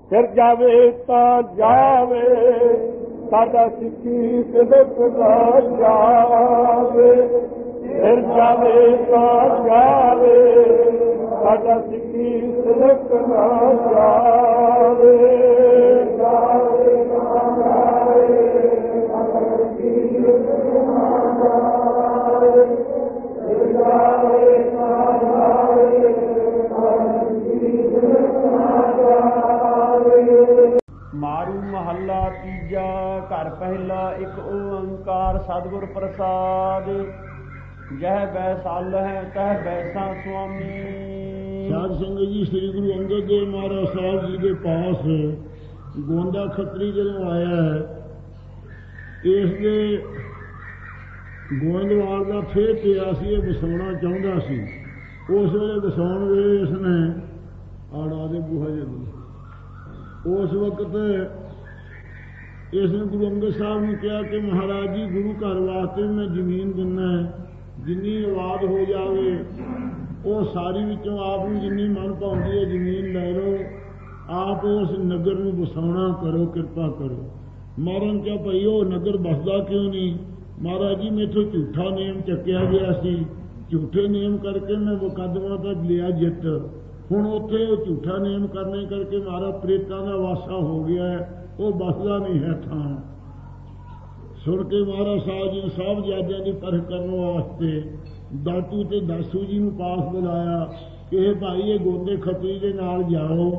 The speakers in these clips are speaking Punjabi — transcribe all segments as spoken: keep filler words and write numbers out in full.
ਫਿਰ ਜਾਵੇ ਤਾਂ ਜਾਵੇ ਸਾਡਾ ਸਿੱਖੀ ਸਿਦਕ ਦਾ ਜਾਵੇ, ਫਿਰ ਜਾਵੇ ਤਾਂ ਜਾਵੇ ਸਾਡਾ ਸਿੱਖੀ ਸਿਦਕ ਦਾ ਜਾਵੇ, ਜਾਵੇ ਤਾਂ ਜਾਵੇ ਸਾਡਾ ਸਿੱਖੀ ਸਿਦਕ ਦਾ ਜਾਵੇ, ਜਾਵੇ ਤਾਂ ਜਾਵੇ ਸਾਡਾ ਸਿੱਖੀ ਸਿਦਕ ਦਾ ਜਾਵੇ। ਮਾਰੂ ਮਹੱਲਾ ਤੀਜਾ। ਘਰ ਪਹਿਲਾ ਇੱਕ ਓੰਕਾਰ ਸਤਿਗੁਰ ਪ੍ਰਸਾਦ। ਜਹ ਬੈਸਾਲ ਹੈ ਤਹ ਬੈਸਾ ਸੁਆਮੀ। ਸਾਧ ਸੰਗਤ ਜੀ, ਸ੍ਰੀ ਗੁਰੂ ਅੰਗਦ ਦੇਵ ਮਹਾਰਾਜ ਸਾਹਿਬ ਜੀ ਦੇ ਪਾਸ ਗੋਂਦਾ ਖੱਤਰੀ ਜਦੋਂ ਆਇਆ ਹੈ, ਇਸ ਦੇ ਗੋਇੰਦਵਾਲ ਦਾ ਫੇਰ ਪਿਆ ਸੀ, ਇਹ ਵਸਾਉਣਾ ਚਾਹੁੰਦਾ ਸੀ। ਉਸ ਵੇਲੇ ਵਸਾਉਣ ਵੇਲੇ ਇਸਨੇ ਆੜਾ ਦੇ ਬੂਹਾ ਜਦੋਂ ਉਸ ਵਕਤ ਇਸ ਨੇ ਗੁਰੂ ਅੰਗਦ ਸਾਹਿਬ ਨੂੰ ਕਿਹਾ ਕਿ ਮਹਾਰਾਜ ਜੀ, ਗੁਰੂ ਘਰ ਵਾਸਤੇ ਮੈਂ ਜ਼ਮੀਨ ਦਿੰਦਾ ਹੈ, ਜਿੰਨੀ ਆਬਾਦ ਹੋ ਜਾਵੇ ਉਹ ਸਾਰੀ ਵਿੱਚੋਂ ਆਪ ਨੂੰ ਜਿੰਨੀ ਮਨ ਭਾਉਂਦੀ ਹੈ ਜ਼ਮੀਨ ਲੈ ਲਓ, ਆਪ ਉਸ ਨਗਰ ਨੂੰ ਵਸਾਉਣਾ ਕਰੋ, ਕਿਰਪਾ ਕਰੋ। ਮਹਾਰਾਜ ਨੇ ਕਿਹਾ ਭਾਈ ਉਹ ਨਗਰ ਵਸਦਾ ਕਿਉਂ ਨਹੀਂ? ਮਹਾਰਾਜ ਜੀ, ਮੈਥੋਂ ਝੂਠਾ ਨੇਮ ਚੱਕਿਆ ਗਿਆ ਸੀ, ਝੂਠੇ ਨੇਮ ਕਰਕੇ ਮੈਂ ਮੁਕੱਦਮਾ ਤਾਂ ਲਿਆ ਜਿੱਤ, ਹੁਣ ਉੱਥੇ ਉਹ ਝੂਠਾ ਨੇਮ ਕਰਨੇ ਕਰਕੇ ਮਾਰਾ ਪ੍ਰੇਤਾਂ ਦਾ ਵਾਸਾ ਹੋ ਗਿਆ ਹੈ, ਉਹ ਬਸਦਾ ਨਹੀਂ ਹੈ ਥਾਂ। ਸੁਣ ਕੇ ਮਹਾਰਾਜ ਸਾਹਿਬ ਜੀ ਨੇ ਸਾਹਿਬਜ਼ਾਦਿਆਂ ਦੀ ਪਰਖ ਕਰਨ ਵਾਸਤੇ ਦਾਤੂ ਤੇ ਦਾਸੂ ਜੀ ਨੂੰ ਪਾਸ ਬੁਲਾਇਆ ਕਿ ਇਹ ਭਾਈ ਇਹ ਗੋਂਦੇ ਖੱਤਰੀ ਦੇ ਨਾਲ ਜਾਓ,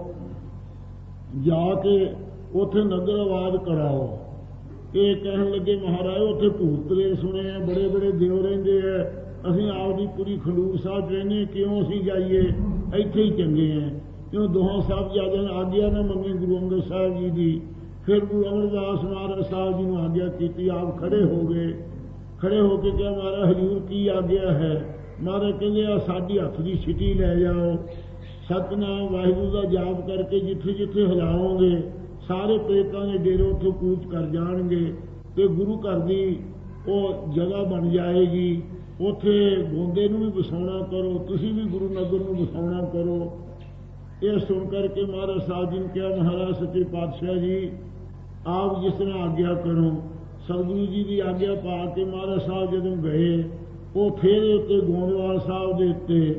ਜਾ ਕੇ ਉੱਥੇ ਨਗਰ ਆਬਾਦ ਕਰਾਓ। ਇਹ ਕਹਿਣ ਲੱਗੇ ਮਹਾਰਾਜ ਉੱਥੇ ਭੂਤ ਪ੍ਰੇਤ ਸੁਣੇ ਆ, ਬੜੇ ਬੜੇ ਦਿਓ ਰਹਿੰਦੇ ਆ, ਅਸੀਂ ਆਪਦੀ ਪੂਰੀ ਖਡੂਰ ਸਾਹਿਬ ਰਹਿੰਦੇ, ਕਿਉਂ ਅਸੀਂ ਜਾਈਏ, ਇੱਥੇ ਹੀ ਚੰਗੇ ਆ। ਕਿਉਂ ਦੋਹਾਂ ਸਾਹਿਬਜ਼ਾਦਿਆਂ ਨੇ ਆਗਿਆ ਨਾ ਮੰਗੀ ਗੁਰੂ ਅੰਗਦ ਸਾਹਿਬ ਜੀ ਦੀ। ਫਿਰ ਗੁਰੂ ਅਮਰਦਾਸ ਮਹਾਰਾਜ ਸਾਹਿਬ ਜੀ ਨੂੰ ਆਗਿਆ ਕੀਤੀ, ਆਪ ਖੜੇ ਹੋ ਗਏ। ਖੜੇ ਹੋ ਕੇ ਕਿਹਾ ਮਹਾਰਾਜ ਹਜ਼ੂਰ ਕੀ ਆਗਿਆ ਹੈ? ਮਹਾਰਾਜ ਕਹਿੰਦੇ ਆ ਸਾਡੀ ਹੱਥ ਦੀ ਛਿਟੀ ਲੈ ਜਾਓ, ਸਤਿਨਾਮ ਵਾਹਿਗੁਰੂ ਦਾ ਜਾਪ ਕਰਕੇ ਜਿੱਥੇ ਜਿੱਥੇ ਹਿਲਾਓਗੇ ਸਾਰੇ ਪ੍ਰੇਤਾਂ ਦੇ ਡੇਰੇ ਉੱਥੋਂ ਕੂਚ ਕਰ ਜਾਣਗੇ ਤੇ ਗੁਰੂ ਘਰ ਦੀ ਉਹ ਜਗ੍ਹਾ ਬਣ ਜਾਏਗੀ। ਉੱਥੇ ਗੋਂਦੇ ਨੂੰ ਵੀ ਵਸਾਉਣਾ ਕਰੋ, ਤੁਸੀਂ ਵੀ ਗੁਰੂ ਨਗਰ ਨੂੰ ਵਸਾਉਣਾ ਕਰੋ। ਇਹ ਸੁਣ ਕਰਕੇ ਮਹਾਰਾਜ ਸਾਹਿਬ ਜੀ ਨੇ ਕਿਹਾ ਮਹਾਰਾਜ ਸੱਚੇ ਪਾਤਸ਼ਾਹ ਜੀ, ਆਪ ਜਿਸ ਤਰ੍ਹਾਂ ਆਗਿਆ ਕਰੋ। ਸਤਿਗੁਰੂ ਜੀ ਦੀ ਆਗਿਆ ਪਾ ਕੇ ਮਹਾਰਾਜ ਸਾਹਿਬ ਜਦੋਂ ਗਏ, ਉਹ ਫੇਰ ਉੱਤੇ ਗੋਂਦਵਾਲ ਸਾਹਿਬ ਦੇ ਉੱਤੇ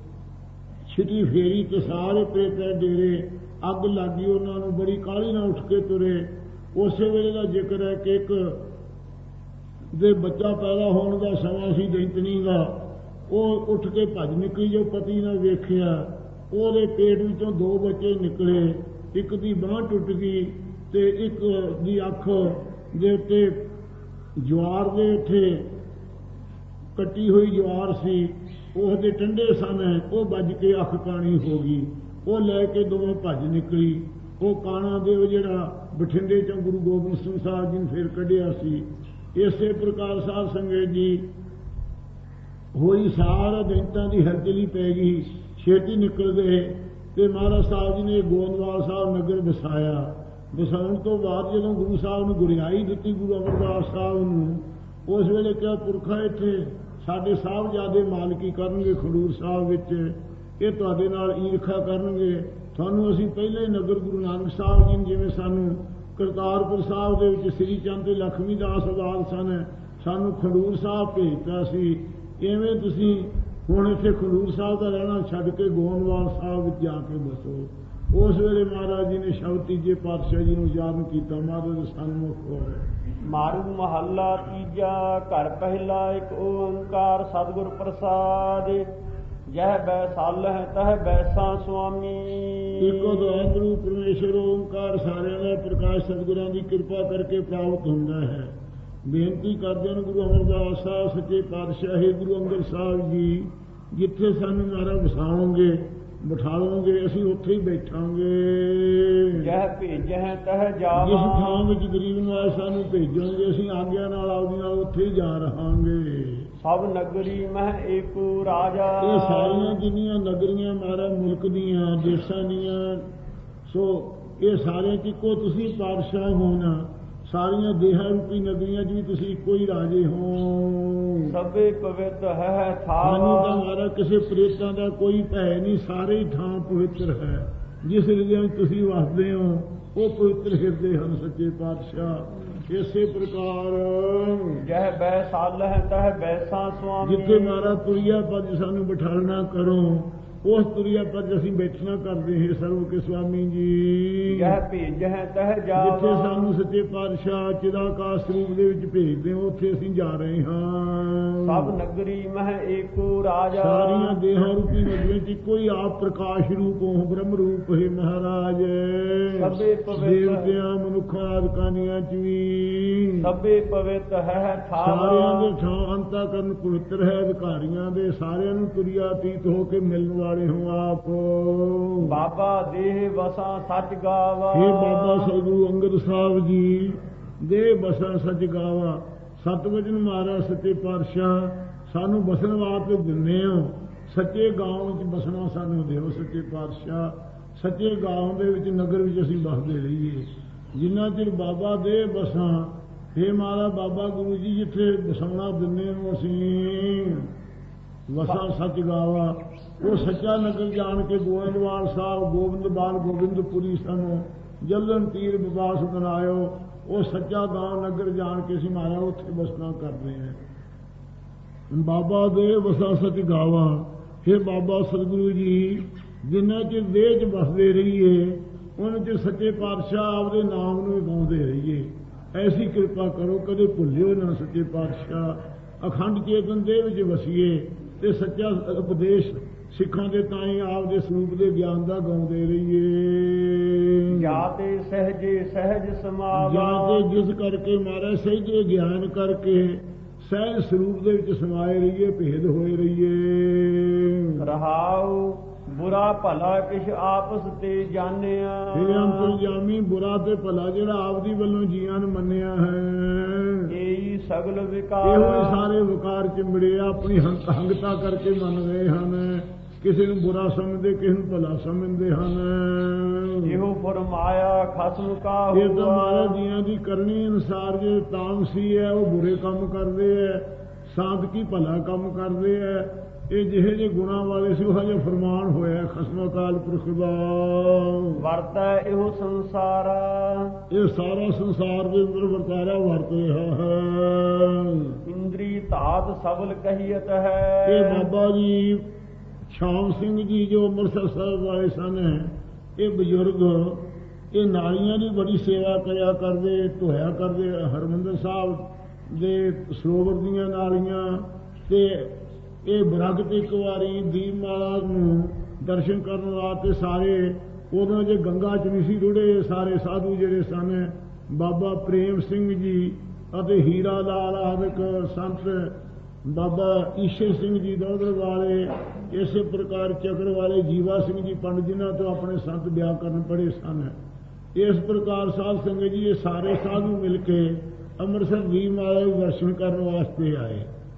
ਛਿਟੀ ਫੇਰੀ ਤੇ ਸਾਰੇ ਪ੍ਰੇਤਾਂ ਡੇਰੇ ਅੱਗ ਲੱਗੀ, ਉਹਨਾਂ ਨੂੰ ਬੜੀ ਕਾਹਲੀ ਨਾਲ ਉੱਠ ਕੇ ਤੁਰੇ। ਉਸੇ ਵੇਲੇ ਦਾ ਜ਼ਿਕਰ ਹੈ ਕਿ ਇੱਕ ਦੇ ਬੱਚਾ ਪੈਦਾ ਹੋਣ ਦਾ ਸਮਾਂ ਸੀ ਦੈਂਤਣੀ ਦਾ, ਉਹ ਉੱਠ ਕੇ ਭੱਜ ਨਿਕਲੀ। ਜੋ ਪਤੀ ਨੇ ਵੇਖਿਆ, ਉਹਦੇ ਪੇਟ ਵਿੱਚੋਂ ਦੋ ਬੱਚੇ ਨਿਕਲੇ, ਇੱਕ ਦੀ ਬਾਂਹ ਟੁੱਟ ਗਈ ਤੇ ਇੱਕ ਦੀ ਅੱਖ ਦੇ ਉੱਤੇ ਜਵਾਰ ਦੇ ਉੱਤੇ ਕੱਟੀ ਹੋਈ ਜਵਾਰ ਸੀ, ਉਹਦੇ ਟੰਡੇ ਸਨ, ਉਹ ਵੱਜ ਕੇ ਅੱਖ ਕਾਣੀ ਹੋ ਗਈ। ਉਹ ਲੈ ਕੇ ਦੋਵੇਂ ਭੱਜ ਨਿਕਲੀ। ਉਹ ਕਾਣਾ ਦੇਵ ਜਿਹੜਾ ਬਠਿੰਡੇ ਚੋਂ ਗੁਰੂ ਗੋਬਿੰਦ ਸਿੰਘ ਸਾਹਿਬ ਜੀ ਨੇ ਫਿਰ ਕੱਢਿਆ ਸੀ। ਇਸੇ ਪ੍ਰਕਾਰ ਸਾਧ ਸੰਗਤ ਜੀ ਹੋਈ, ਸਾਰਾ ਦੈਂਤਾਂ ਦੀ ਹਲਚਲੀ ਪੈ ਗਈ, ਛੇਤੀ ਨਿਕਲ ਗਏ ਤੇ ਮਹਾਰਾਜ ਸਾਹਿਬ ਜੀ ਨੇ ਗੋਂਦਵਾਲ ਸਾਹਿਬ ਨਗਰ ਵਸਾਇਆ। ਵਸਾਉਣ ਤੋਂ ਬਾਅਦ ਜਦੋਂ ਗੁਰੂ ਸਾਹਿਬ ਨੂੰ ਗੁਰਿਆਈ ਦਿੱਤੀ ਗੁਰੂ ਅਮਰਦਾਸ ਸਾਹਿਬ ਨੂੰ, ਉਸ ਵੇਲੇ ਕਿਹਾ ਪੁਰਖਾ ਇੱਥੇ ਸਾਡੇ ਸਾਹਿਬਜ਼ਾਦੇ ਮਾਲਕੀ ਕਰਨਗੇ ਖਡੂਰ ਸਾਹਿਬ ਵਿੱਚ, ਇਹ ਤੁਹਾਡੇ ਨਾਲ ਈਰਖਾ ਕਰਨਗੇ। ਤੁਹਾਨੂੰ ਅਸੀਂ ਪਹਿਲੇ ਨਗਰ ਗੁਰੂ ਨਾਨਕ ਸਾਹਿਬ ਜੀ ਨੇ ਜਿਵੇਂ ਸਾਨੂੰ ਕਰਤਾਰਪੁਰ ਸਾਹਿਬ ਦੇ ਵਿੱਚ ਸ੍ਰੀ ਚੰਦ ਤੇ ਲਖਮੀ ਦਾਸ ਆਜ਼ਾਦ ਸਨ, ਸਾਨੂੰ ਖਡੂਰ ਸਾਹਿਬ ਭੇਜਤਾ ਸੀ, ਇਵੇਂ ਤੁਸੀਂ ਹੁਣ ਇੱਥੇ ਖਡੂਰ ਸਾਹਿਬ ਦਾ ਰਹਿਣਾ ਛੱਡ ਕੇ ਗੋਂਦਵਾਲ ਸਾਹਿਬ ਵਿੱਚ ਜਾ ਕੇ ਬਸੋ। ਉਸ ਵੇਲੇ ਮਹਾਰਾਜ ਜੀ ਨੇ ਸ਼ਬਦ ਤੀਜੇ ਪਾਤਸ਼ਾਹ ਜੀ ਨੂੰ ਯਾਦ ਕੀਤਾ। ਮਹਾਰਾਜ ਦੇ ਸਨਮੁਖ ਹੋਏ। ਮਾਰੂ ਮਹੱਲਾ ਤੀਜਾ। ਘਰ ਪਹਿਲਾ ਇੱਕ ਓੰਕਾਰ ਸਤਿਗੁਰ ਪ੍ਰਸਾਦ। ਜਹ ਬੈਸਾਲ ਹੈ ਤਹ ਬੈਸਾ ਸੁਆਮੀ। ਇੱਕੋ ਦਵਾਈ ਗੁਰੂ ਪਰਮੇਸ਼ਰ ਓੰਕਾਰ ਸਾਰਿਆਂ ਦਾ ਪ੍ਰਕਾਸ਼ ਸਤਿਗੁਰਾਂ ਦੀ ਕਿਰਪਾ ਕਰਕੇ ਪ੍ਰਾਪਤ ਹੁੰਦਾ ਹੈ। ਬੇਨਤੀ ਕਰਦੇ ਹਨ ਗੁਰੂ ਅਮਰਦਾਸ ਸਾਹਿਬ ਸੱਚੇ ਪਾਤਸ਼ਾਹ ਹੈ, ਗੁਰੂ ਅੰਗਦ ਸਾਹਿਬ ਜੀ, ਜਿੱਥੇ ਸਾਨੂੰ ਮਾਰਾ ਵਸਾਓਗੇ ਬਿਠਾਓਗੇ ਅਸੀਂ ਉੱਥੇ ਹੀ ਬੈਠਾਂਗੇ। ਜਹ ਭੇਜਹਿ ਤਹ ਜਾਵਾਂ। ਜਿਸ ਥਾਂ ਵਿੱਚ ਗਰੀਬ ਨੂੰ ਸਾਨੂੰ ਭੇਜੋਗੇ ਅਸੀਂ ਆਗਿਆ ਨਾਲ ਆਉਦੀ ਨਾਲ ਉੱਥੇ ਹੀ ਜਾ ਰਹਾਂਗੇ। ਸਭ ਨਗਰੀ ਮਹਿ ਏਕੋ ਰਾਜਾ। ਇਹ ਸਾਰੀਆਂ ਜਿੰਨੀਆਂ ਨਗਰੀਆਂ ਮਾਰਾ ਮੁਲਕ ਦੀਆਂ ਦੇਸ਼ਾਂ ਦੀਆਂ, ਸੋ ਇਹ ਸਾਰੇ ਇੱਕੋ ਤੁਸੀਂ ਪਾਤਸ਼ਾਹ ਹੋਣਾ। ਸਾਰੀਆਂ ਦੇਹਾਂ ਰੂਪੀ ਨਗਰੀਆਂ 'ਚ ਵੀ ਤੁਸੀਂ ਇੱਕੋ ਹੀ ਰਾਜੇ ਹੋ। ਸਭੇ ਪਵਿੱਤ ਹੈ ਥਾਂ। ਸਾਨੂੰ ਤਾਂ ਮਾਰਾ ਕਿਸੇ ਪ੍ਰੇਤਾਂ ਦਾ ਕੋਈ ਭੈ ਨਹੀਂ, ਸਾਰੇ ਹੀ ਥਾਂ ਪਵਿੱਤਰ ਹੈ। ਜਿਸ ਹਿਰਦੇ ਵਿੱਚ ਤੁਸੀਂ ਵਸਦੇ ਹੋ ਉਹ ਪਵਿੱਤਰ ਹਿਰਦੇ ਹਨ ਸੱਚੇ ਪਾਤਸ਼ਾਹ। ਇਸੇ ਪ੍ਰਕਾਰ ਜਹ ਬੈ ਸਾਲ ਹੈ ਤਹ ਬੈਸਾ ਸੁਆਮੀ। ਜਿੱਥੇ ਮਾਰਾ ਤੁਰਿਆ ਪਦ ਸਾਨੂੰ ਬਿਠਾਲਣਾ ਕਰੋ ਉਸ ਤੁਰਿਆ ਪਦ ਅਸੀਂ ਬੈਠਣਾ ਕਰਦੇ ਹਾਂ ਸਰਵ ਕੇ ਸੁਆਮੀ ਜੀ। ਜਹ ਭੇਜ ਹੈ ਤਹ ਜਾ। ਜਿੱਥੇ ਸਾਨੂੰ ਸੱਚੇ ਪਾਤਸ਼ਾਹ ਚਿਦਾਕਾਸ਼ ਰੂਪ ਦੇ ਵਿੱਚ ਭੇਜਦੇ ਹੋ ਉੱਥੇ ਅਸੀਂ ਜਾ ਰਹੇ ਹਾਂ। ਸਭ ਨਗਰੀ ਮਹਿ ਏਕੋ ਰਾਜਾ। ਸਾਰੀਆਂ ਦੇਹਾਂ ਰੂਪੀ ਨਗਰੀਆਂ ਚ ਇੱਕੋ ਹੀ ਆਪ ਪ੍ਰਕਾਸ਼ ਰੂਪ ਹੋ ਬ੍ਰਹਮ ਰੂਪ ਹੈ ਮਹਾਰਾਜ। ਸਭੇ ਪਵਿੱਤ ਦੇਵਤਿਆਂ ਮਨੁੱਖਾਂ ਆਦਿਕਾਨੀਆਂ ਚ ਵੀ ਸਭੇ ਪਵਿੱਤ ਹੈ ਠਾਵਾ। ਸਾਰਿਆਂ ਦੇ ਥਾਂ ਅੰਤःਕਰਨ ਪਵਿੱਤਰ ਹੈ ਅਧਿਕਾਰੀਆਂ ਦੇ ਸਾਰਿਆਂ ਨੂੰ ਤੁਰਿਆ ਅਤੀਤ ਹੋ ਕੇ ਮਿਲਣ ਵਾਲੇ ਹੋ ਆਪ। ਬਾਬਾ ਦੇਹ ਵਸਾ ਸੱਚ ਗਾਵਾ। ਇਹ ਬਾਬਾ ਸਤਿਗੁਰੂ ਅੰਗਦ ਸਾਹਿਬ ਜੀ ਦੇ ਬਸਾ ਸੱਚ ਗਾਵਾ। ਸਤ ਵਚਨ ਮਾਰਾ ਸੱਚੇ ਪਾਤਸ਼ਾਹ ਸਾਨੂੰ ਬਸਣ ਵਾਸਤੇ ਦਿੰਦੇ ਹੋ। ਸੱਚੇ ਗਾਉਂ ਵਿੱਚ ਬਸਣਾ ਸਾਨੂੰ ਦਿਓ ਸੱਚੇ ਪਾਤਸ਼ਾਹ। ਸੱਚੇ ਗਾਉਂ ਦੇ ਵਿੱਚ ਨਗਰ ਵਿੱਚ ਅਸੀਂ ਬਸਦੇ ਰਹੀਏ ਜਿੰਨਾ ਚਿਰ ਬਾਬਾ ਦੇ ਬਸਾਂ। ਇਹ ਮਾਰਾ ਬਾਬਾ ਗੁਰੂ ਜੀ ਜਿੱਥੇ ਬਸਾਉਣਾ ਦਿੰਦੇ ਹੋ ਅਸੀਂ ਵਸਾ ਸੱਚ ਗਾਵਾ। ਉਹ ਸੱਚਾ ਨਗਰ ਜਾਣ ਕੇ ਗੋਇੰਦਵਾਲ ਸਾਹਿਬ ਗੋਬਿੰਦਵਾਲ ਗੋਬਿੰਦਪੁਰੀ ਸਾਨੂੰ ਜਲਨ ਤੀਰ ਵਿਵਾਸ ਬਣਾਇਓ। ਉਹ ਸੱਚਾ ਗਾਉਂ ਨਗਰ ਜਾਣ ਕੇ ਅਸੀਂ ਮਾਰਾ ਉੱਥੇ ਬਸਣਾ ਕਰਦੇ ਹਾਂ। ਬਾਬਾ ਦੇ ਵਸਾ ਸੱਚ ਗਾਵਾ। ਇਹ ਬਾਬਾ ਸਤਿਗੁਰੂ ਜੀ ਜਿੰਨਾ ਚਿਰ ਦੇਹ 'ਚ ਬਸਦੇ ਰਹੀਏ ਉਹਨਾਂ ਚਿਰ ਸੱਚੇ ਪਾਤਸ਼ਾਹ ਆਪਦੇ ਨਾਮ ਨੂੰ ਗਾਉਂਦੇ ਰਹੀਏ। ਐਸੀ ਕਿਰਪਾ ਕਰੋ ਕਦੇ ਭੁੱਲਿਓ ਨਾ ਸੱਚੇ ਪਾਤਸ਼ਾਹ। ਅਖੰਡ ਚੇਤਨ ਦੇਹ ਵਿੱਚ ਵਸੀਏ ਤੇ ਸੱਚਾ ਉਪਦੇਸ਼ ਸਿੱਖਾਂ ਦੇ ਤਾਈਂ ਆਪਦੇ ਸਰੂਪ ਦੇ ਗਿਆਨ ਦਾ ਗਾਉਂਦੇ ਰਹੀਏ। ਜਾਂ ਤੇ ਸਹਿਜੇ ਸਹਿਜ ਸਮਾਵਾ। ਜਾਂ ਤੇ ਜਿਸ ਕਰਕੇ ਮਾਰਾ ਸਹਿਜੇ ਗਿਆਨ ਕਰਕੇ ਸਹਿਜ ਸਰੂਪ ਦੇ ਵਿੱਚ ਸਮਾਏ ਰਹੀਏ ਭੇਦ ਹੋਏ ਰਹੀਏ। ਰਹਾਉ ਬੁਰਾ ਭਲਾ ਕਿਛ ਆਪਸ ਤੇ ਜਾਣਿਆ। ਇਹ ਅੰਤਰਜਾਮੀ ਬੁਰਾ ਤੇ ਭਲਾ ਜਿਹੜਾ ਆਪਦੀ ਵੱਲੋਂ ਜੀਆਂ ਨੂੰ ਮੰਨਿਆ ਹੈ ਇਹੀ ਸਗਲ ਵਿਕਾਰ। ਇਹੋ ਹੀ ਸਾਰੇ ਵਿਕਾਰ ਚਿੰਬੜੇ ਆਪਣੀ ਹੰਗਤਾ ਕਰਕੇ ਮੰਨ ਰਹੇ ਹਨ। ਕਿਸੇ ਨੂੰ ਬੁਰਾ ਸਮਝਦੇ ਕਿਸੇ ਨੂੰ ਭਲਾ ਸਮਝਦੇ ਹਨ। ਇਹੋ ਫਰਮਾਇਆ ਖਸਮ ਕਾ ਇਹ ਤਾਂ ਮਹਾਰਾਜ ਜੀਆਂ ਦੀ ਕਰਨੀ ਅਨੁਸਾਰ ਜੇ ਤਾਮਸੀ ਹੈ ਉਹ ਬੁਰੇ ਕੰਮ ਕਰਦੇ ਹੈ ਸਾਧਕੀ ਭਲਾ ਕੰਮ ਕਰਦੇ ਹੈ। ਇਹ ਜਿਹੇ ਜਿਹੇ ਗੁਣਾਂ ਵਾਲੇ ਸੀ ਉਹ ਹਜੇ ਫਰਮਾਨ ਹੋਇਆ ਖਸਮ ਅਕਾਲ ਪੁਰਖ ਦਾ। ਵਰਤੈ ਇਹੋ ਸੰਸਾਰ। ਇਹ ਸਾਰਾ ਸੰਸਾਰ ਦੇ ਅੰਦਰ ਵਰਤਾਰਾ ਵਰਤ ਰਿਹਾ ਹੈ। ਇੰਦਰੀ ਧਾਤ ਸਬਲ ਕਹੀਅਤ ਹੈ। ਇਹ ਬਾਬਾ ਜੀ ਸ਼ਾਮ ਸਿੰਘ ਜੀ ਜੋ ਅੰਮ੍ਰਿਤਸਰ ਸਾਹਿਬ ਵਾਲੇ ਸਨ ਇਹ ਬਜ਼ੁਰਗ ਇਹ ਨਾਲੀਆਂ ਦੀ ਬੜੀ ਸੇਵਾ ਕਰਿਆ ਕਰਦੇ ਧੋਇਆ ਕਰਦੇ ਹਰਮੰਦਰ ਸਾਹਿਬ ਦੇ ਸਰੋਵਰ ਦੀਆਂ ਨਾਲੀਆਂ। ਤੇ ਇਹ ਬਰਗਤ ਇੱਕ ਵਾਰੀ ਦੀਪਮਾਲਾ ਨੂੰ ਦਰਸ਼ਨ ਕਰਨ ਵਾਸਤੇ ਸਾਰੇ ਉਦੋਂ ਜੇ ਗੰਗਾ ਚ ਨਹੀਂ ਸੀ ਰੁੜੇ ਸਾਰੇ ਸਾਧੂ ਜਿਹੜੇ ਸਨ ਬਾਬਾ ਪ੍ਰੇਮ ਸਿੰਘ ਜੀ ਅਤੇ ਹੀਰਾ ਲਾਲ ਆਦਿਕ ਸੰਤ ਬਾਬਾ ਈਸ਼ਰ ਸਿੰਘ ਜੀ ਦੋਦਰ ਵਾਲੇ ਇਸੇ ਪ੍ਰਕਾਰ ਚੱਕਰ ਵਾਲੇ ਜੀਵਾ ਸਿੰਘ ਜੀ ਪੰਡਤ ਜਿਨ੍ਹਾਂ ਤੋਂ ਆਪਣੇ ਸੰਤ ਵਿਆਕਰਨ ਪੜ੍ਹੇ ਸਨ। ਇਸ ਪ੍ਰਕਾਰ ਸਾਧ ਸੰਗਤ ਜੀ ਇਹ ਸਾਰੇ ਸਾਧੂ ਮਿਲ ਕੇ ਅੰਮ੍ਰਿਤਸਰ ਦੀਪਮਾਲਾ ਦੇ ਦਰਸ਼ਨ ਕਰਨ ਵਾਸਤੇ ਆਏ।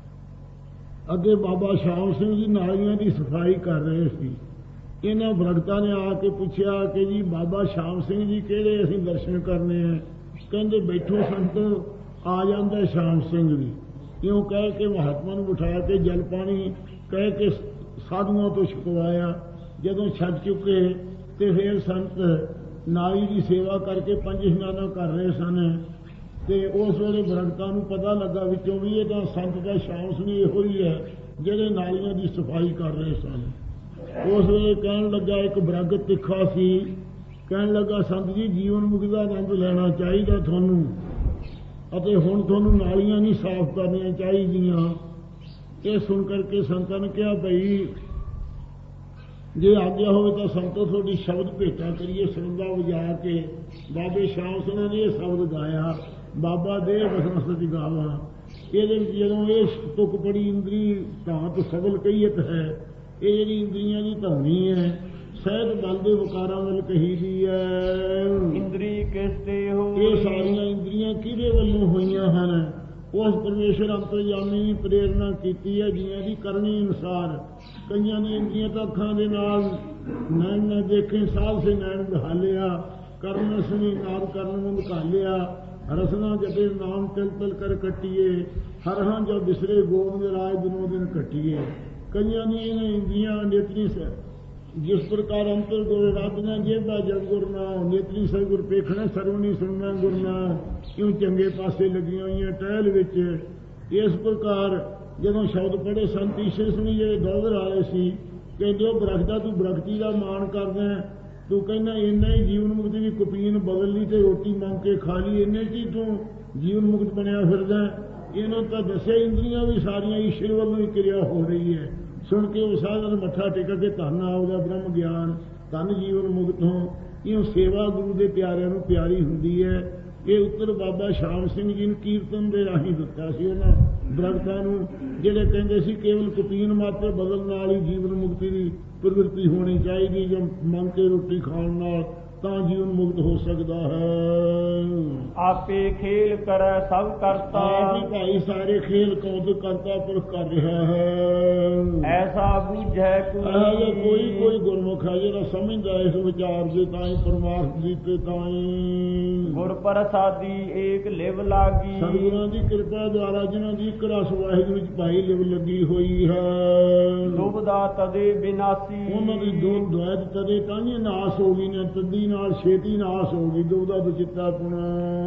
ਅੱਗੇ ਬਾਬਾ ਸ਼ਾਮ ਸਿੰਘ ਜੀ ਨਾਲੀਆਂ ਦੀ ਸਫਾਈ ਕਰ ਰਹੇ ਸੀ। ਇਹਨਾਂ ਭਗਤਾਂ ਨੇ ਆ ਕੇ ਪੁੱਛਿਆ ਕਿ ਜੀ ਬਾਬਾ ਸ਼ਾਮ ਸਿੰਘ ਜੀ ਕਿਹੜੇ ਅਸੀਂ ਦਰਸ਼ਨ ਕਰਨੇ ਆ। ਕਹਿੰਦੇ ਬੈਠੋ ਸੰਤ ਆ ਜਾਂਦਾ ਸ਼ਾਮ ਸਿੰਘ ਵੀ। ਇਉਂ ਕਹਿ ਕੇ ਮਹਾਤਮਾ ਨੂੰ ਬਿਠਾ ਕੇ ਜਲ ਪਾਣੀ ਕਹਿ ਕੇ ਸਾਧੂਆਂ ਤੋਂ ਛਕਵਾਇਆ। ਜਦੋਂ ਛੱਡ ਚੁੱਕੇ ਤੇ ਫਿਰ ਸੰਤ ਨਾਲੀ ਦੀ ਸੇਵਾ ਕਰਕੇ ਪੰਜ ਇਸ਼ਨਾਨਾਂ ਕਰ ਰਹੇ ਸਨ। ਤੇ ਉਸ ਵੇਲੇ ਭਗਤਾਂ ਨੂੰ ਪਤਾ ਲੱਗਾ ਵਿੱਚੋਂ ਵੀ ਇਹ ਤਾਂ ਸੰਤ ਦਾ ਸ਼ਾਮ ਸਿੰਘ ਇਹੋ ਹੀ ਹੈ ਜਿਹੜੇ ਨਾਲੀਆਂ ਦੀ ਸਫਾਈ ਕਰ ਰਹੇ ਸਨ। ਉਸ ਵੇਲੇ ਕਹਿਣ ਲੱਗਾ ਇੱਕ ਬਰਗਤ ਤਿੱਖਾ ਸੀ ਕਹਿਣ ਲੱਗਾ ਸੰਤ ਜੀ ਜੀਵਨ ਮੁਕਤੀ ਦਾ ਆਨੰਦ ਲੈਣਾ ਚਾਹੀਦਾ ਤੁਹਾਨੂੰ ਅਤੇ ਹੁਣ ਤੁਹਾਨੂੰ ਨਾਲੀਆਂ ਨਹੀਂ ਸਾਫ਼ ਕਰਨੀਆਂ ਚਾਹੀਦੀਆਂ। ਇਹ ਸੁਣ ਕਰਕੇ ਸੰਤਾਂ ਨੇ ਕਿਹਾ ਭਈ ਜੇ ਆਗਿਆ ਹੋਵੇ ਤਾਂ ਸੰਤੋ ਤੁਹਾਡੀ ਸ਼ਬਦ ਭੇਟਾ ਕਰੀਏ। ਸੁਣਦਾ ਵਜਾ ਕੇ ਬਾਬੇ ਸ਼ਾਮ ਸਿੰਘ ਨੇ ਇਹ ਸ਼ਬਦ ਗਾਇਆ ਬਾਬਾ ਦੇ ਵਸਨ ਸੱਚ ਗਾਵਾ। ਇਹਦੇ ਵਿੱਚ ਜਦੋਂ ਇਹ ਤੁਕ ਪੜੀ ਇੰਦਰੀ ਧਾਤ ਸਬਲ ਕਹੀਅਤ ਹੈ ਇਹ ਜਿਹੜੀ ਇੰਦਰੀਆਂ ਦੀ ਧੌਣੀ ਹੈ ਸਹਿਜ ਬਲ ਦੇ ਵਿਕਾਰਾਂ ਵੱਲ ਕਹੀ ਦੀ ਹੈ। ਇੰਦਰੀ ਕਿਸ ਤੇ ਹੋਈ। ਇਹ ਸਾਰੀਆਂ ਇੰਦਰੀਆਂ ਕਿਹਦੇ ਵੱਲੋਂ ਹੋਈਆਂ ਹਨ। ਉਸ ਪਰਮੇਸ਼ਰ ਅੰਤਰਜਾਮੀ ਦੀ ਪ੍ਰੇਰਨਾ ਕੀਤੀ ਹੈ ਜੀਆਂ ਦੀ ਕਰਨੀ ਅਨੁਸਾਰ। ਕਈਆਂ ਦੀਆਂ ਇੰਦਰੀਆਂ ਤਾਂ ਅੱਖਾਂ ਦੇ ਨਾਲ ਨੈਣ ਨਾ ਦੇਖੇ ਸਾਧ ਸੇ ਨੈਣ ਬਹਾਲਿਆ ਕਰਨ ਸੁਣੀ ਨਾਦ ਕਰਨ ਮੁੰਦ ਘਾਲਿਆ ਰਸਨਾ ਜਟੇ ਨਾਮ ਤਿਲ ਤਿਲ ਕਰ ਕੱਟੀਏ ਹਰਹਾਂ ਜੋ ਬਿਸਰੇ ਗੋਬਿੰਦ ਰਾਜ ਦਿਨੋਂ ਦਿਨ ਕੱਟੀਏ। ਕਈਆਂ ਦੀਆਂ ਇੰਦਰੀਆਂ ਨੇਤਰੀ जिस प्रकार अंतर गुर राधना जेबा जग गुर नाम नेत्री सर गुर पेखना सरवणी सुनना गुर नाम क्यों चंगे पासे लगी हुई टहल विच। इस प्रकार जदों शब्द पढ़े संत ईश्वर सिंह ਜਿਹੜੇ ਦੌਦਰ ਵਾਲੇ ਸੀ ਕਹਿੰਦੇ ਉਹ ਬਰਖਦਾ ਤੂੰ ਬਰਖਤੀ ਦਾ ਮਾਣ ਕਰਦਾ ਤੂੰ ਕਹਿੰਦਾ ਇੰਨਾ ਹੀ ਜੀਵਨ ਮੁਕਤੀ ਦੀ ਕੁਪੀਨ ਬਦਲ ਲਈ ਤੇ ਰੋਟੀ ਮੰਗ ਕੇ ਖਾ ਲਈ ਇੰਨੇ ਚ ਤੂੰ ਜੀਵਨ ਮੁਕਤ ਬਣਿਆ ਫਿਰਦਾ। ਇਹਨਾਂ ਤਾਂ ਦੱਸਿਆ ਇੰਦਰੀਆਂ ਵੀ ਸਾਰੀਆਂ ਈਸ਼ਵਰ ਵੱਲੋਂ ਹੀ ਕਿਰਿਆ ਹੋ ਰਹੀ ਹੈ। ਸੁਣ ਕੇ ਉਹ ਸਾਧਨ ਮੱਥਾ ਟੇਕ ਕੇ ਧੰਨ ਆਉਦਾ ਬ੍ਰਹਮ ਗਿਆਨ ਧੰਨ ਜੀਵਨ ਮੁਕਤ ਹੋ। ਇਹ ਸੇਵਾ ਗੁਰੂ ਦੇ ਪਿਆਰਿਆਂ ਨੂੰ ਪਿਆਰੀ ਹੁੰਦੀ ਹੈ। ਇਹ ਉੱਤਰ ਬਾਬਾ ਸ਼ਾਮ ਸਿੰਘ ਜੀ ਨੂੰ ਕੀਰਤਨ ਦੇ ਰਾਹੀਂ ਦਿੱਤਾ ਸੀ ਉਹਨਾਂ ਬ੍ਰਹਮਤਾ ਨੂੰ ਜਿਹੜੇ ਕਹਿੰਦੇ ਸੀ ਕੇਵਲ ਕੁਪੀਨ ਮਾਤਰ ਬਦਲ ਨਾਲ ਹੀ ਜੀਵਨ ਮੁਕਤੀ ਦੀ ਪ੍ਰਵਿਰਤੀ ਹੋਣੀ ਚਾਹੀਦੀ ਜੋ ਮੰਗ ਕੇ ਰੋਟੀ ਖਾਣ ਨਾਲ ਤਾਂ ਜੀਵਨ ਮੁਕਤ ਹੋ ਸਕਦਾ ਹੈ। ਆਪੇ ਖੇਲ ਕਰੈ ਸਭ ਕਰਤਾ ਆਪ ਹੀ ਭਾਈ ਸਾਰੇ ਖੇਲ ਕੌਦ ਕਰਤਾ ਪੁਰਖ ਕਰ ਰਿਹਾ ਹੈ। ਐਸਾ ਬੂਝੈ ਕੋਈ ਕੋਈ ਕੋਈ ਗੁਰਮੁਖ ਹੈ ਜਿਹੜਾ ਸਮਝਦਾ ਇਸ ਵਿਚਾਰ ਦੇ ਤਾਂ ਹੀ ਪਰਮਾਰਥ ਦੀ ਤੇ ਤਾਂ ਹੀ ਗੁਰ ਪ੍ਰਸਾਦੀ ਏਕ ਲਿਵ ਲਾਗੀ। ਸਤਿਗੁਰਾਂ ਦੀ ਕਿਰਪਾ ਦੁਆਰਾ ਜਿਹਨਾਂ ਦੀ ਇੱਕ ਰਸ ਵਾਹਿਗੁਰੂ ਵਿੱਚ ਭਾਈ ਲਿਵ ਲੱਗੀ ਹੋਈ ਹੈ। ਦੁਬਦਾ ਤਦੇ ਬਿਨਾਸੀ ਉਹਨਾਂ ਦੀ ਦੁੱਧ ਦੁਆਇਤ ਤਦੇ ਤਾਂ ਹੀ ਨਾਸ ਹੋ ਗਈ ਨੇ ਤੱਦੀ ਨਾਲ ਛੇਤੀ ਨਾਸ ਹੋ ਗਈ ਦੁਬਦਾ ਦੁਚਿੱਤਾ ਪੁਣਾ।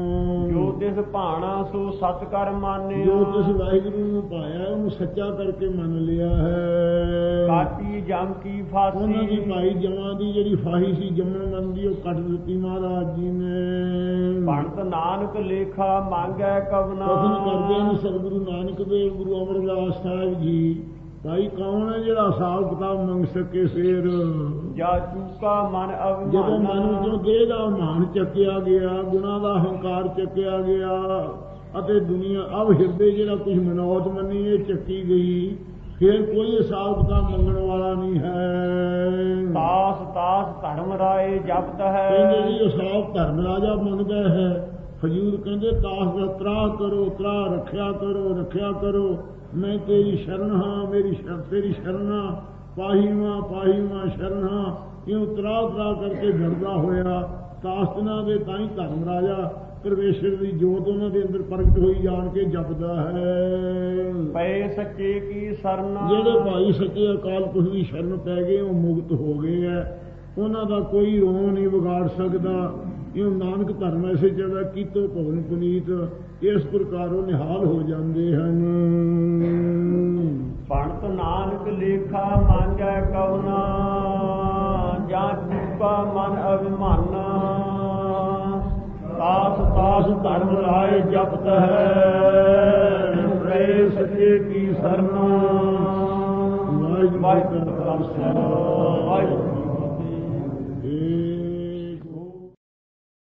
ਜੋ ਤਿਸ ਭਾਣਾ ਸੋ ਸਤ ਕਰ ਮਾਨਿਆ। ਜੋ ਤਿਸ ਵਾਹਿਗੁਰੂ ਨੂੰ ਪਾਇਆ ਉਹਨੂੰ ਸੱਚਾ ਕਰਕੇ ਮੰਨ ਲਿਆ ਹੈ। ਕਾਟੀ ਜਮ ਕੀ ਫਾਸੀ ਉਹਨਾਂ ਦੀ ਭਾਈ ਜਮਾਂ ਦੀ ਜਿਹੜੀ ਫਾਹੀ ਸੀ ਜੰਮਣ ਮਨ ਦੀ ਉਹ ਕੱਟ ਦਿੱਤੀ ਮਹਾਰਾਜ ਜੀ ਨੇ। ਭਗਤ ਨਾਨਕ ਲੇਖਾ ਮੰਗੈ ਕਵਨਾ। ਕਥਨ ਕਰਦੇ ਨੇ ਸਤਿਗੁਰੂ ਨਾਨਕ ਦੇਵ ਗੁਰੂ ਅਮਰਦਾਸ ਸਾਹਿਬ ਜੀ ਭਾਈ ਕੌਣ ਹੈ ਜਿਹੜਾ ਹਿਸਾਬ ਕਿਤਾਬ ਮੰਗ ਸਕੇ ਫੇਰ ਜਾਂ ਚੂਕਾ ਮਨ ਅਭਿਮਾਨ। ਜਦੋਂ ਮਨ ਵਿੱਚੋਂ ਦੇਹ ਦਾ ਮਾਣ ਚੱਕਿਆ ਗਿਆ ਗੁਣਾ ਦਾ ਹੰਕਾਰ ਚੱਕਿਆ ਗਿਆ ਅਤੇ ਦੁਨੀਆ ਅਵ ਹਿਰਦੇ ਜਿਹੜਾ ਕੁਝ ਮਨੌਤ ਮੰਨੀ ਇਹ ਚੱਕੀ ਗਈ ਫਿਰ ਕੋਈ ਹਿਸਾਬ ਕਿਤਾਬ ਮੰਗਣ ਵਾਲਾ ਨਹੀਂ ਹੈ। ਤਾਸ ਤਾਸ ਧਰਮ ਰਾਏ ਜਪਤ ਹੈ। ਕਹਿੰਦੇ ਜੀ ਹਿਸਾਬ ਧਰਮ ਰਾਜਾ ਮੰਗਦਾ ਹੈ। ਫਜ਼ੂਲ ਕਹਿੰਦੇ ਤਾਸ ਦਾ ਤਰਾਹ ਕਰੋ ਤਰਾਹ ਰੱਖਿਆ ਕਰੋ ਰੱਖਿਆ ਕਰੋ ਮੈਂ ਤੇਰੀ ਸ਼ਰਨ ਹਾਂ ਮੇਰੀ ਸ਼ਰਨ ਤੇਰੀ ਸ਼ਰਨਾ ਪਾਹੀਵਾਂ ਪਾਹੀਵਾਂ ਸ਼ਰਨ ਹਾਂ ਇਉਂ ਤਰਾਹ ਤਰਾਹ ਕਰਕੇ ਡਰਦਾ ਹੋਇਆ ਤਾਸਤਨਾ ਦੇ ਤਾਂ ਹੀ ਧਰਮ ਰਾਜਾ ਪਰਮੇਸ਼ਰ ਦੀ ਜੋਤ ਉਹਨਾਂ ਦੇ ਅੰਦਰ ਪ੍ਰਗਟ ਹੋਈ ਜਾਣ ਕੇ ਜਪਦਾ ਹੈ। ਪਏ ਸੱਚੇ ਕੀ ਸਰਨਾ। ਜਿਹੜੇ ਭਾਈ ਸੱਚੇ ਅਕਾਲ ਪੁਰਖ ਦੀ ਸ਼ਰਨ ਪੈ ਗਏ ਉਹ ਮੁਕਤ ਹੋ ਗਏ ਹੈ। ਉਹਨਾਂ ਦਾ ਕੋਈ ਰੋਹ ਨਹੀਂ ਵਿਗਾੜ ਸਕਦਾ। ਇਹ ਨਾਨਕ ਧਰਮ ਐਸੇ ਜਗ੍ਹਾ ਕੀਤੋ ਭਵਨ ਪੁਨੀਤ ਇਸ ਪ੍ਰਕਾਰ ਉਹ ਨਿਹਾਲ ਹੋ ਜਾਂਦੇ ਹਨ। ਭਗਤ ਨਾਨਕ ਲੇਖਾ ਮੰਗੈ ਕਵਨਾ ਜਾਂ ਚੂਕਾ ਮਨ ਅਭਿਮਾਨਾ। ਤਾਸ ਤਾਸ ਧਰਮ ਰਾਏ ਜਪਤ ਹੈ ਰੇ ਸੱਚੇ ਕੀ ਸਰਨਾ। ਵਾਹਿਗੁਰੂ ਵਾਹਿਗੁਰੂ।